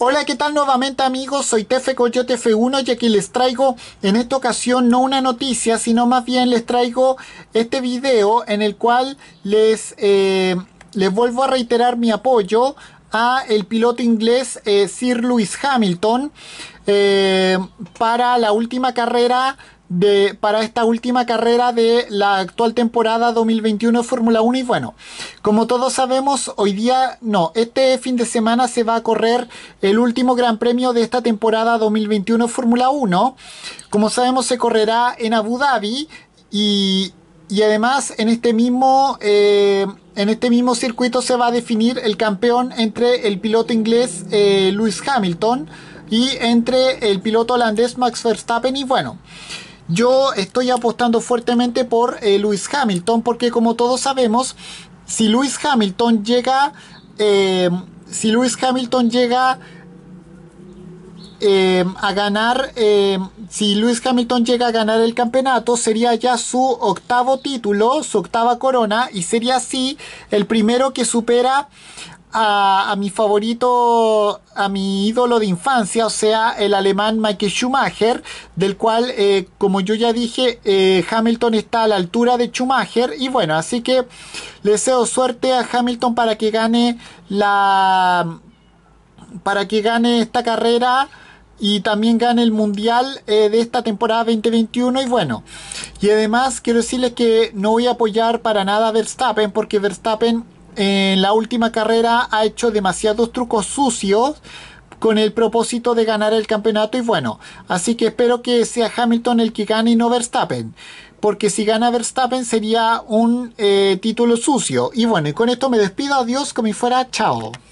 Hola, ¿qué tal nuevamente amigos? Soy Tefe Coyote F1 y aquí les traigo en esta ocasión no una noticia, sino más bien les traigo este video en el cual les vuelvo a reiterar mi apoyo a el piloto inglés Sir Lewis Hamilton para la última carrera para esta última carrera de la actual temporada 2021 de Fórmula 1. Y bueno, como todos sabemos, este fin de semana se va a correr el último gran premio de esta temporada 2021 de Fórmula 1. Como sabemos, se correrá en Abu Dhabi y además en este mismo circuito se va a definir el campeón entre el piloto inglés Lewis Hamilton y entre el piloto holandés Max Verstappen. Y bueno, yo estoy apostando fuertemente por Lewis Hamilton, porque como todos sabemos, si Lewis Hamilton llega a ganar, si Lewis Hamilton llega a ganar el campeonato, sería ya su octavo título, su octava corona, y sería así el primero que supera a mi favorito, a mi ídolo de infancia, o sea, el alemán Michael Schumacher, del cual, como yo ya dije, Hamilton está a la altura de Schumacher. Y bueno, así que le deseo suerte a Hamilton para que gane esta carrera y también gane el mundial de esta temporada 2021. Y bueno, y además quiero decirles que no voy a apoyar para nada a Verstappen, porque Verstappen en la última carrera ha hecho demasiados trucos sucios con el propósito de ganar el campeonato. Y bueno, así que espero que sea Hamilton el que gane y no Verstappen, porque si gana Verstappen sería un título sucio. Y bueno, y con esto me despido, adiós, como si fuera chao.